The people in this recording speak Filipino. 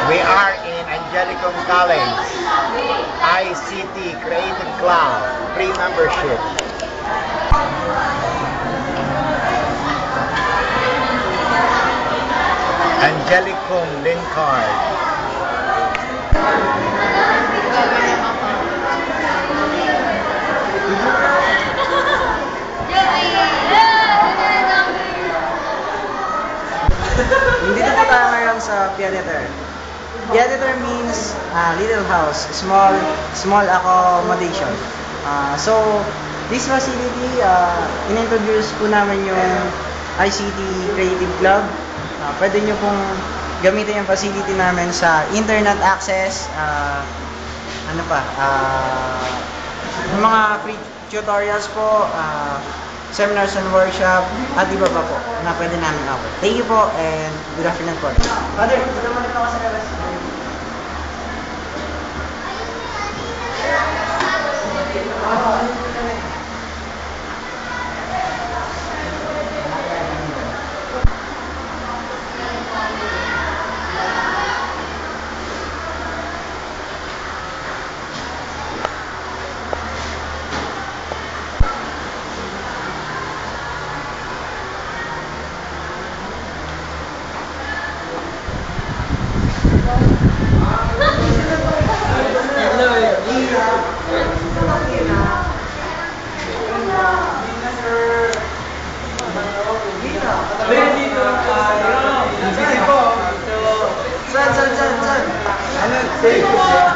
We are in Angelicum College, ICT Creative Cloud, free membership. Angelicum Lincard. Dito po tayo ngayon sa Pianeter. Pianeter means little house, small accommodation. So, this facility, in-introduce po namin yung ICT Creative Club. Pwede nyo pong gamitin yung facility namin sa internet access, yung mga free tutorials po, seminars and workshop, at iba pa po na pwede namin offer. Thank you po and good afternoon po. Father, dito muna po ako sa labas. Saan? Ano?